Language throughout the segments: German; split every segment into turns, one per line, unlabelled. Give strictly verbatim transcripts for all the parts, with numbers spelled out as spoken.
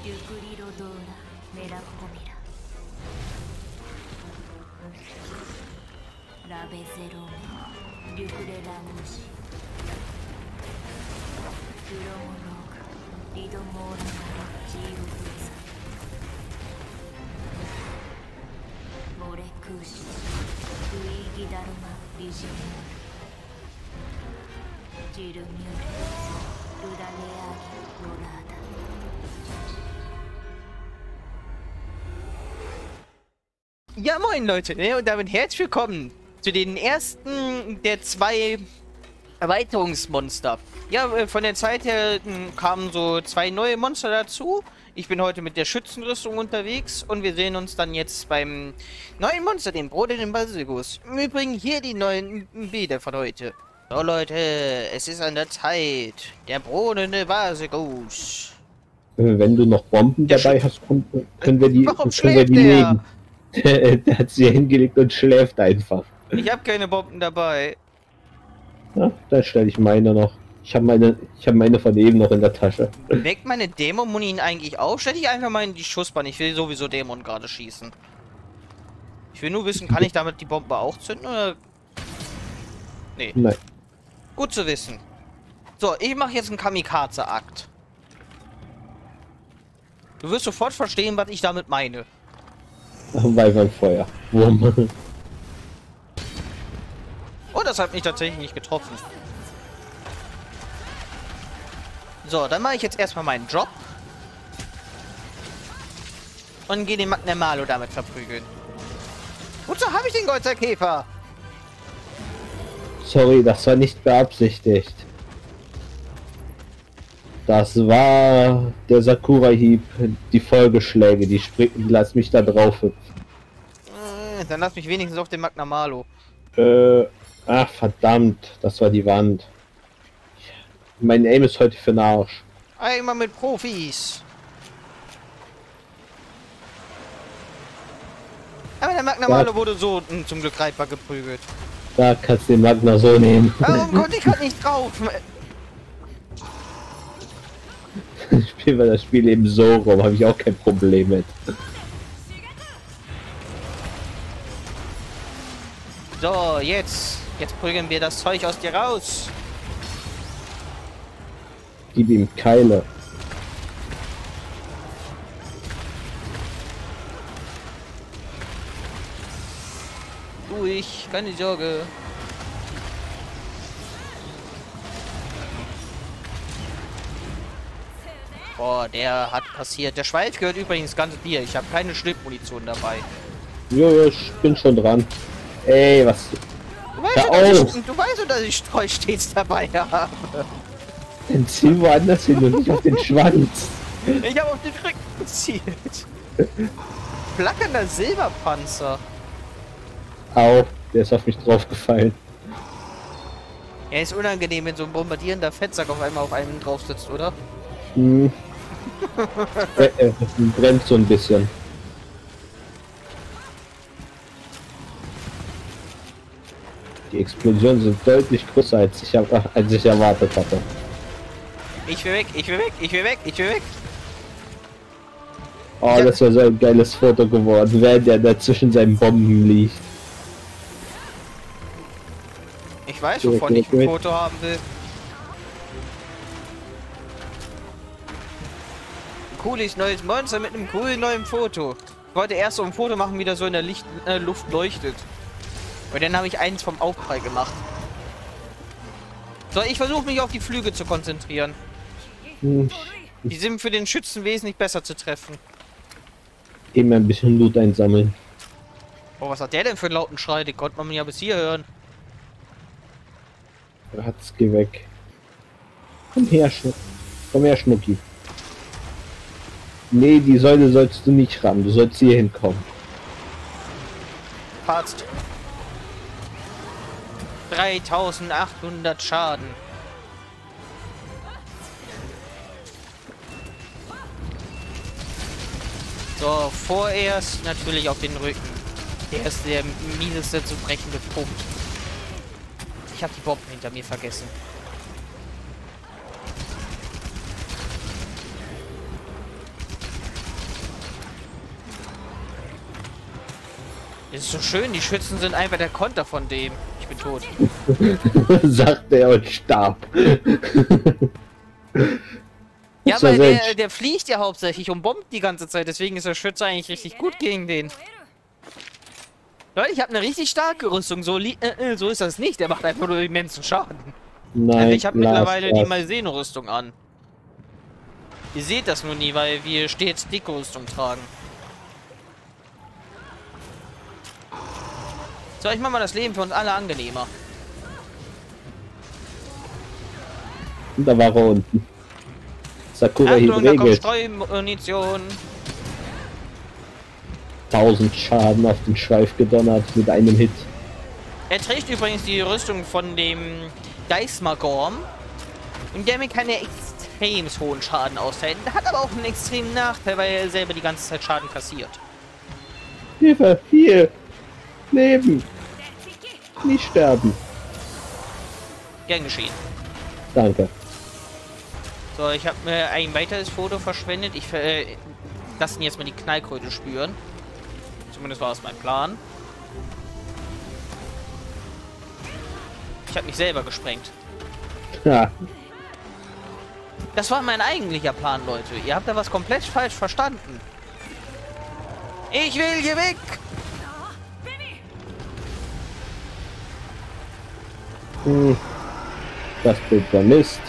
Ja, moin Leute, ne? Und damit herzlich willkommen zu den ersten der zwei Erweiterungsmonster. Ja, von der Zeit her kamen so zwei neue Monster dazu. Ich bin heute mit der Schützenrüstung unterwegs und wir sehen uns dann jetzt beim neuen Monster, dem Bruder, dem Basilikus. Im Übrigen hier die neuen Bilder von heute. So Leute, es ist an der Zeit. Der brodende Basilikus.
Wenn du noch Bomben
der
dabei hast, können, können wir die,
Warum
können wir die
der?
legen. Der, der hat sie hingelegt und schläft einfach.
Ich habe keine Bomben dabei.
Ja, dann stelle ich meine noch. Ich habe meine, ich habe meine von eben noch in der Tasche.
Weckt meine Dämon-Muni ihn eigentlich auf? Stell ich einfach mal in die Schussbahn. Ich will sowieso Dämon gerade schießen. Ich will nur wissen, kann ich damit die Bombe auch zünden oder? Nee.
Nein.
Gut zu wissen. So, ich mache jetzt einen Kamikaze-Akt. Du wirst sofort verstehen, was ich damit meine.
Weil beim Feuer. Wurm.
Oh, das hat mich tatsächlich nicht getroffen. So, dann mache ich jetzt erstmal meinen Job. Und gehe den Magnemalo damit verprügeln. Wozu habe ich den Goldserkäfer?
Sorry, das war nicht beabsichtigt. Das war der Sakura-Hieb, die Folgeschläge, die springen, lass mich da drauf hüpfen.
Äh, dann lass mich wenigstens auf den Magnemalo.
Äh, ach verdammt, das war die Wand. Mein Aim ist heute für den Arsch.
Einmal mit Profis. Aber der Magnemalo
ja. wurde
so zum Glück greifbar geprügelt.
Da kannst du den Magna so nehmen.
Warum konnte ich halt nicht drauf?
Spielen wir das Spiel eben so rum, habe ich auch kein Problem mit.
So, jetzt. Jetzt prügeln wir das Zeug aus dir raus.
Gib ihm Keile.
Ruhig, keine Sorge. Boah, der hat passiert. Der Schweif gehört übrigens ganz dir. Ich habe keine Schnittmunition dabei.
Jo, ich bin schon dran. Ey, was?
Du weißt, schon, dass ich, du weißt, dass ich Streu stets dabei habe.
Dann zieh woanders hin und nicht auf den Schwanz.
Ich habe auf den Rücken gezielt. Flackernder Silberpanzer.
Au, der ist auf mich draufgefallen.
Er ist unangenehm, wenn so ein bombardierender Fettsack auf einmal auf einem drauf sitzt, oder?
Hm. äh, äh, brennt so ein bisschen. Die Explosionen sind deutlich größer, als ich, als ich erwartet hatte.
Ich will weg, ich will weg, ich will weg, ich will weg.
Oh, ja. Das wäre so ein geiles Foto geworden, während der da zwischen seinen Bomben liegt.
Ich weiß, wovon ich ein Foto haben will. Ein cooles neues Monster mit einem coolen neuen Foto. Ich wollte erst so ein Foto machen, wie das so in der Licht, äh, Luft leuchtet. Und dann habe ich eins vom Aufprall gemacht. So, ich versuche mich auf die Flüge zu konzentrieren.
Hm.
Die sind für den Schützen wesentlich besser zu treffen.
Eben ein bisschen Loot einsammeln.
Oh, was hat der denn für einen lauten Schrei? Den konnte man ja bis hier hören.
Ratz, geh weg. Komm her, Schnuck. Komm her, Schnucki. Nee, die Säule sollst du nicht rammen. Du sollst hier hinkommen.
Passt. dreitausendachthundert Schaden. So, vorerst natürlich auf den Rücken. Der ist der mieseste zu brechende Punkt. Ich habe die Bomben hinter mir vergessen. Das ist so schön, die Schützen sind einfach der Konter von dem. Ich bin tot.
Sagte er und starb.
Ja, weil der, der fliegt ja hauptsächlich und bombt die ganze Zeit, deswegen ist der Schütze eigentlich richtig gut gegen den. Leute, ich habe eine richtig starke Rüstung, so, äh, äh, so ist das nicht, der macht einfach nur immensen Schaden.
Nein,
also ich habe mittlerweile die
das.
Malseno-Rüstung an. Ihr seht das nur nie, weil wir stets dicke Rüstung tragen. So, ich mach mal das Leben für uns alle angenehmer.
Und da war er unten. Sakura
Achtung, da kommt
Hidregel.
Streumunition.
tausend Schaden auf den Schweif gedonnert mit einem Hit.
Er trägt übrigens die Rüstung von dem Geismagorm. Und der mir keine extrem hohen Schaden austeilt. Hat aber auch einen extremen Nachteil, weil er selber die ganze Zeit Schaden kassiert.
Hilfe, hier! Leben! Nicht sterben!
Gern geschehen.
Danke.
So, ich habe mir ein weiteres Foto verschwendet. Ich äh, lasse ihn jetzt mal die Knallkröte spüren. Zumindest war es mein Plan. Ich habe mich selber gesprengt.
Ja.
Das war mein eigentlicher Plan, Leute. Ihr habt da was komplett falsch verstanden. Ich will hier weg!
Hm. Das Bild war Mist.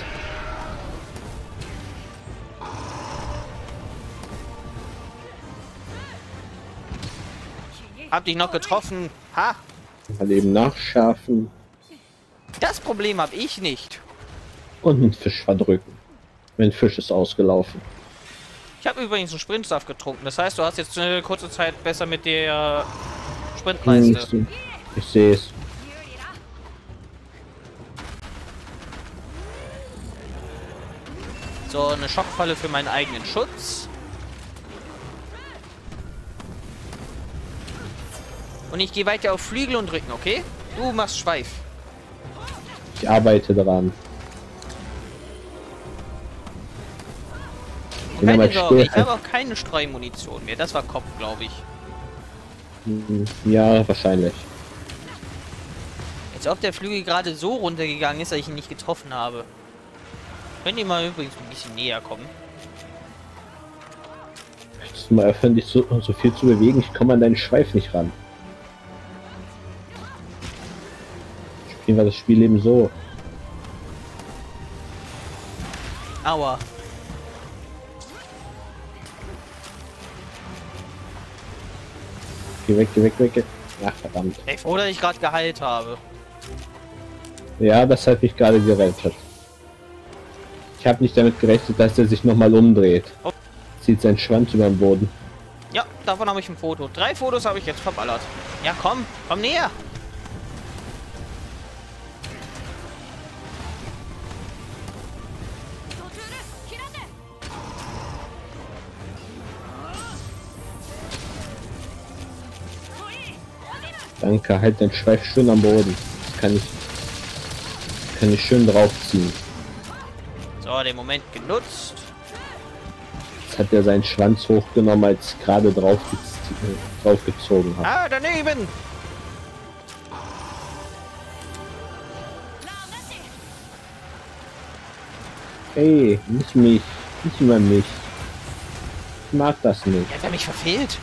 Hab dich noch getroffen. Ha!
Mal eben nachschärfen.
Das Problem habe ich nicht.
Und einen Fisch verdrücken. Mein Fisch ist ausgelaufen.
Ich habe übrigens einen Sprintsaft getrunken. Das heißt, du hast jetzt eine kurze Zeit besser mit der Sprintleiste.
Hm, ich sehe es.
So, eine Schockfalle für meinen eigenen Schutz. Und ich gehe weiter auf Flügel und Rücken, okay? Du machst Schweif.
Ich arbeite daran.
Keine Sorge, ich habe auch keine Streumunition mehr. Das war Kopf, glaube ich.
Ja, wahrscheinlich.
Als ob der Flügel gerade so runtergegangen ist, dass ich ihn nicht getroffen habe. Könnt ihr mal übrigens ein bisschen näher kommen?
Möchtest du mal öffnen, dich so, so viel zu bewegen? Ich komme an deinen Schweif nicht ran. Spielen wir das Spiel eben so.
Aua.
Geh weg, geh weg, weg. Ach, verdammt.
Ey, froh, dass ich gerade geheilt habe.
Ja, das hat mich gerade gerettet. Ich habe nicht damit gerechnet, dass er sich nochmal umdreht.
Oh.
Zieht seinen Schwanz über den Boden.
Ja, davon habe ich ein Foto. Drei Fotos habe ich jetzt verballert. Ja, komm, komm näher.
Danke, halt dein Schweif schön am Boden. Das kann ich, kann ich schön draufziehen.
So, den Moment genutzt.
Jetzt hat er seinen Schwanz hochgenommen, als ich gerade drauf, draufgezogen habe.
Ah, daneben!
Hey, nicht mich. Nicht immer mich. Ich mag das nicht.
Er hat er mich verfehlt.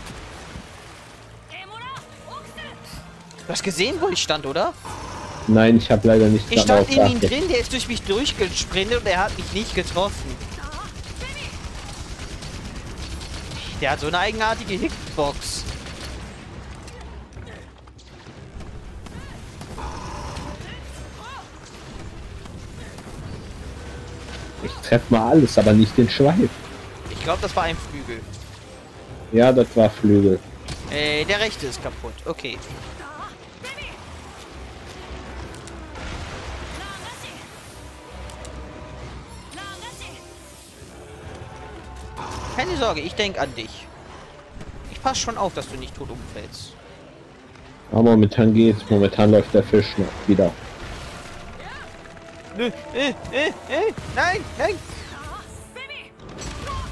Du hast gesehen, wo ich stand, oder?
Nein, ich habe leider nicht
Ich stand in ihm
geachtet.
drin, der ist durch mich durchgesprintet und er hat mich nicht getroffen. Der hat so eine eigenartige Hitbox.
Ich treffe mal alles, aber nicht den Schweif.
Ich glaube, das war ein Flügel.
Ja, das war Flügel.
Äh, der rechte ist kaputt. Okay. Keine Sorge, ich denke an dich. Ich passe schon auf, dass du nicht tot umfällst.
Aber momentan geht's. Momentan läuft der Fisch noch wieder.
Äh, äh, äh, äh, nein, nein!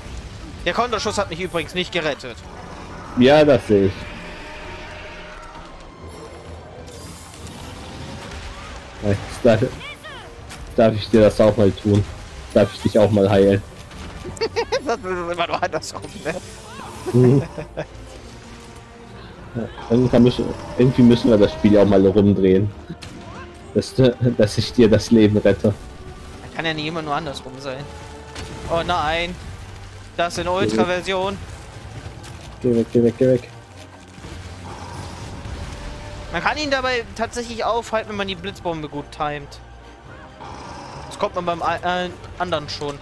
Der Konterschuss hat mich übrigens nicht gerettet.
Ja, das sehe ich. Jetzt darf, darf ich dir das auch mal tun. Darf ich dich auch mal heilen.
Das ist immer nur andersrum, ne?
Mhm. Ja, irgendwann müssen, irgendwie müssen wir das Spiel auch mal rumdrehen. Dass, dass ich dir das Leben rette.
Kann ja nicht immer nur andersrum sein. Oh nein. Das in Ultra-Version.
Geh weg, geh weg, geh weg.
Man kann ihn dabei tatsächlich aufhalten, wenn man die Blitzbombe gut timet. Das kommt man beim äh, anderen schon.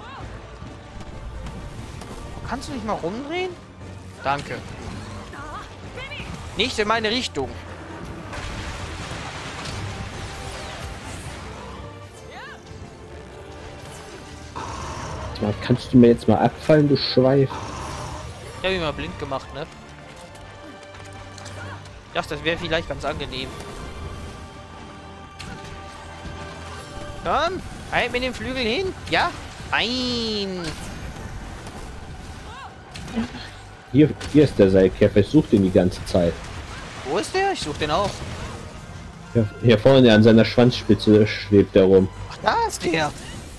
Kannst du nicht mal rumdrehen? Danke. Nicht in meine Richtung.
Kannst du mir jetzt mal abfallen, du Schweif?
Ich habe ihn mal blind gemacht, ne? Ich dachte, das wäre vielleicht ganz angenehm. Komm, halt mit dem Flügel hin. Ja, ein.
Hier, hier ist der Seilkäfer, ich suche den die ganze Zeit.
Wo ist der? Ich suche den auch.
Hier, hier vorne an seiner Schwanzspitze schwebt er rum.
Ach, da ist der.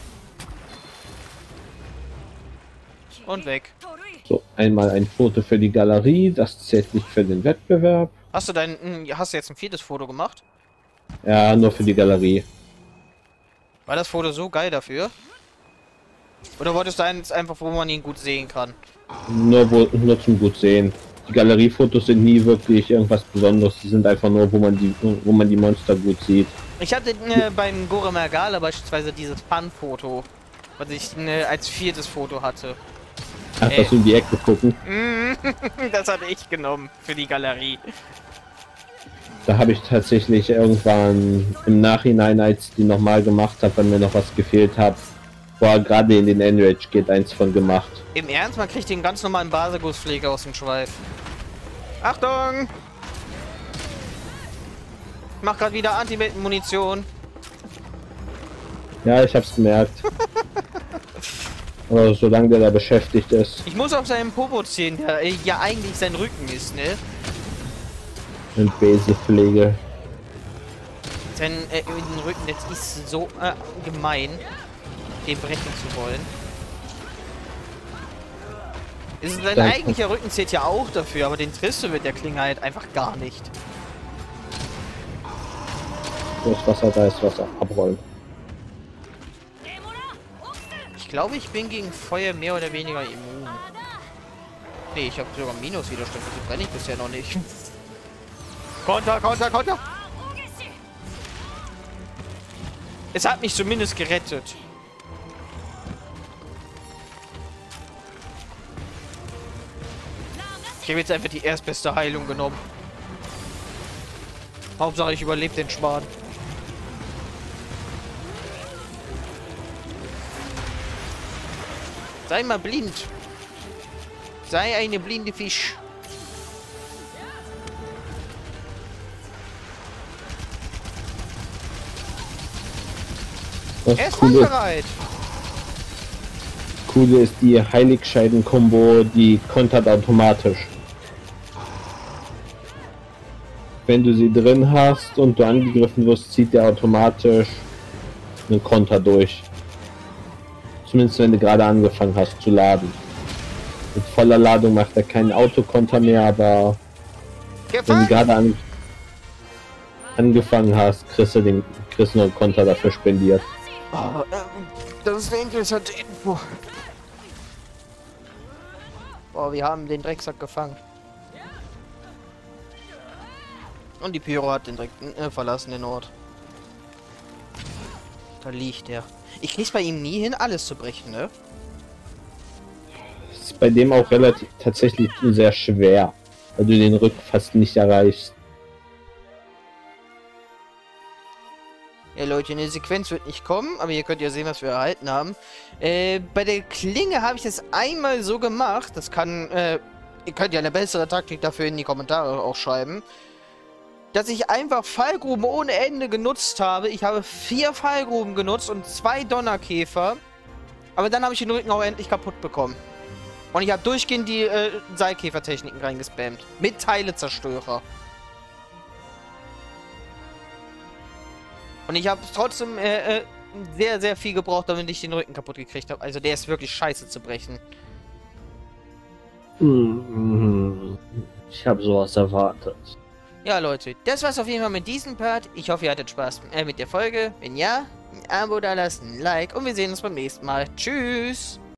Und weg.
So, einmal ein Foto für die Galerie, das zählt nicht für den Wettbewerb.
Hast du dein, hast du jetzt ein viertes Foto gemacht?
Ja, nur für die Galerie.
War das Foto so geil dafür? Oder wolltest du eins einfach, wo man ihn gut sehen kann?
Nur, wo, nur zum gut sehen. Die Galeriefotos sind nie wirklich irgendwas Besonderes. Die sind einfach nur, wo man die, wo man die Monster gut sieht.
Ich hatte äh, beim Gore Mergala beispielsweise dieses Fun-Foto, was ich äh, als viertes Foto hatte.
Ach,
Ey.
dass du in die Ecke gucken.
Das hatte ich genommen für die Galerie.
Da habe ich tatsächlich irgendwann im Nachhinein, als ich die nochmal gemacht habe, wenn mir noch was gefehlt hat, war gerade in den Enrage geht eins von gemacht.
Im Ernst, man kriegt den ganz normalen Basegusspflege aus dem Schweif. Achtung! Ich mach gerade wieder Anti-Munition.
Ja, ich hab's gemerkt. Aber solange der da beschäftigt ist.
Ich muss auf seinen Popo ziehen, der äh, ja eigentlich sein Rücken ist, ne?
Und Besepflege.
Sein äh, den Rücken, das ist so äh, gemein, den brechen zu wollen. Ist sein
Danke.
eigentlicher Rücken zählt ja auch dafür, aber den triffst du mit der Klinge halt einfach gar nicht.
Wo ist Wasser, da ist Wasser. Abrollen.
Ich glaube, ich bin gegen Feuer mehr oder weniger immun. Nee, ich habe sogar Minuswiderstand, die brenne ich bisher noch nicht. Konter, Konter, Konter! Es hat mich zumindest gerettet. Ich habe jetzt einfach die erstbeste Heilung genommen. Hauptsache, ich überlebe den Schmarrn. Sei mal blind. Sei eine blinde Fisch.
Das
Er ist
Coole,
bereit.
Coole ist die Heiligscheiden-Kombo, die kontert automatisch. Wenn du sie drin hast und du angegriffen wirst, zieht der automatisch einen Konter durch. Zumindest wenn du gerade angefangen hast zu laden. Mit voller Ladung macht er keinen Autokonter mehr, aber wenn du gerade an, angefangen hast, kriegst du den kriegst du noch einen Konter dafür spendiert.
Oh, ähm, das ist eine interessante Info. Oh, wir haben den Drecksack gefangen. Und die Pyro hat den Dreck äh, verlassen, den Ort. Da liegt er. Ich krieg's bei ihm nie hin, alles zu brechen, ne?
Das ist bei dem auch relativ tatsächlich sehr schwer, weil du den Rücken fast nicht erreichst.
Ja, Leute, eine Sequenz wird nicht kommen, aber ihr könnt ja sehen, was wir erhalten haben. Äh, bei der Klinge habe ich es einmal so gemacht. Das kann, äh, ihr könnt ja eine bessere Taktik dafür in die Kommentare auch schreiben. Dass ich einfach Fallgruben ohne Ende genutzt habe. Ich habe vier Fallgruben genutzt und zwei Donnerkäfer. Aber dann habe ich den Rücken auch endlich kaputt bekommen. Und ich habe durchgehend die äh, Seilkäfertechniken reingespammt. Mit Teilezerstörer. Und ich habe trotzdem äh, äh, sehr, sehr viel gebraucht, damit ich den Rücken kaputt gekriegt habe. Also der ist wirklich scheiße zu brechen.
Ich habe sowas erwartet.
Ja, Leute, das war's auf jeden Fall mit diesem Part. Ich hoffe, ihr hattet Spaß äh, mit der Folge. Wenn ja, ein Abo da lassen, ein Like und wir sehen uns beim nächsten Mal. Tschüss!